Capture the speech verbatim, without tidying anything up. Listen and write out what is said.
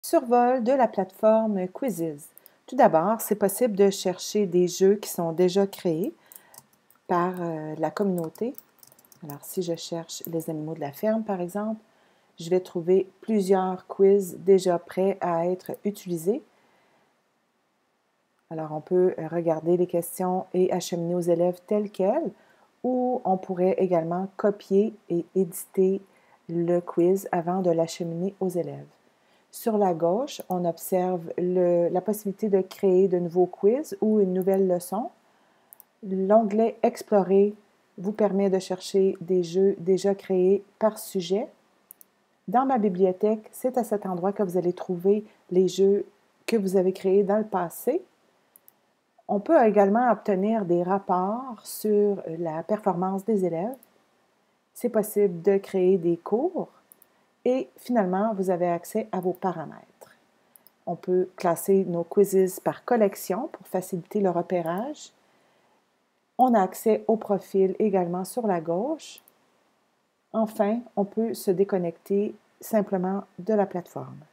Survol de la plateforme Quizizz. Tout d'abord, c'est possible de chercher des jeux qui sont déjà créés par euh, la communauté. Alors, si je cherche les animaux de la ferme, par exemple, je vais trouver plusieurs quiz déjà prêts à être utilisés. Alors, on peut regarder les questions et acheminer aux élèves telles quelles, ou on pourrait également copier et éditer le quiz avant de l'acheminer aux élèves. Sur la gauche, on observe le, la possibilité de créer de nouveaux quiz ou une nouvelle leçon. L'onglet « Explorer » vous permet de chercher des jeux déjà créés par sujet. Dans ma bibliothèque, c'est à cet endroit que vous allez trouver les jeux que vous avez créés dans le passé. On peut également obtenir des rapports sur la performance des élèves. C'est possible de créer des cours. Et finalement, vous avez accès à vos paramètres. On peut classer nos quizzes par collection pour faciliter le repérage. On a accès au profil également sur la gauche. Enfin, on peut se déconnecter simplement de la plateforme.